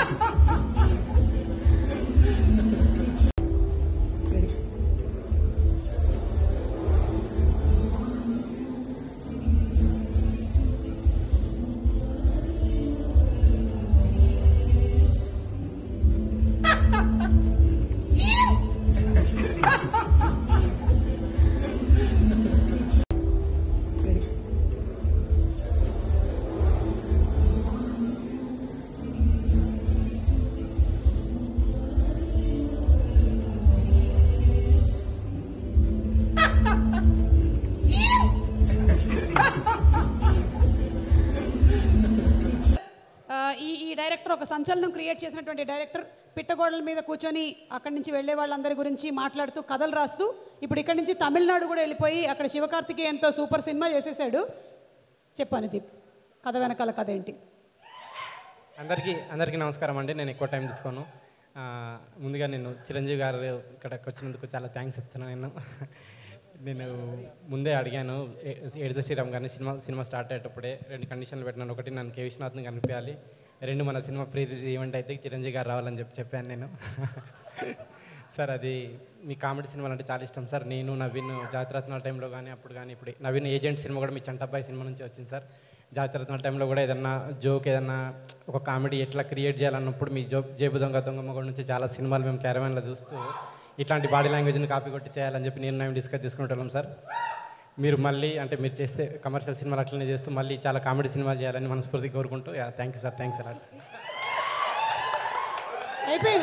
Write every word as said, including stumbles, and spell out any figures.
ఈ ఈ డైరెక్టర్ ఒక సంచలనం క్రియేట్ చేసినటువంటి డైరెక్టర్ పిట్టగోడల మీద కూర్చొని అక్కడి నుంచి వెళ్ళే వాళ్ళందరి గురించి మాట్లాడుతూ కథలు రాస్తూ ఇప్పుడు ఇక్కడి నుంచి తమిళనాడు కూడా వెళ్ళిపోయి అక్కడ శివకార్తికేయన్తో సూపర్ సినిమా చేసేసాడు. చెప్పాను దీప్, కథ వెనకాల కథ ఏంటి? అందరికీ అందరికీ నమస్కారం అండి. నేను ఎక్కువ టైం తీసుకోను. ముందుగా నేను చిరంజీవి గారు ఇక్కడికి వచ్చినందుకు చాలా థ్యాంక్స్ చెప్తున్నాను. నేను నేను ముందే అడిగాను ఎడద శ్రీరామ్ గారిని సినిమా సినిమా స్టార్ట్ అయ్యేటప్పుడే రెండు కండిషన్లు పెట్టినాను. ఒకటి నన్ను కే విశ్వనాథ్ని కనిపించాలి, రెండు మన సినిమా ప్రీ రిలీజ్ ఈవెంట్ అయితే చిరంజీవి గారు రావాలని చెప్పి చెప్పాను నేను. సార్ అది మీ కామెడీ సినిమాలు అంటే చాలా ఇష్టం సార్. నేను నవీన్ జాతిరత్నాల టైంలో కానీ అప్పుడు కానీ ఇప్పుడు నవీన్ ఏజెంట్ సినిమా కూడా మీ చంటబ్బాయి సినిమా నుంచి వచ్చింది సార్. జాతిరత్నాల టైంలో కూడా ఏదన్నా జోక్ ఏదన్నా ఒక కామెడీ ఎట్లా క్రియేట్ చేయాలన్నప్పుడు మీ జో జేబు దొంగ దొంగ మొగ నుంచి చాలా సినిమాలు మేము క్యారవాన్లో చూస్తూ ఇట్లాంటి బాడీ లాంగ్వేజ్ని కాపీ కొట్టి చేయాలని చెప్పి నేను మేము డిస్కస్ చేసుకుంటాం సార్. మీరు మళ్ళీ అంటే మీరు చేస్తే కమర్షియల్ సినిమాలు అట్లనే చేస్తూ మళ్ళీ చాలా కామెడీ సినిమాలు చేయాలని మనస్ఫూర్తిగా కోరుకుంటూ thank you sir. Thanks allot.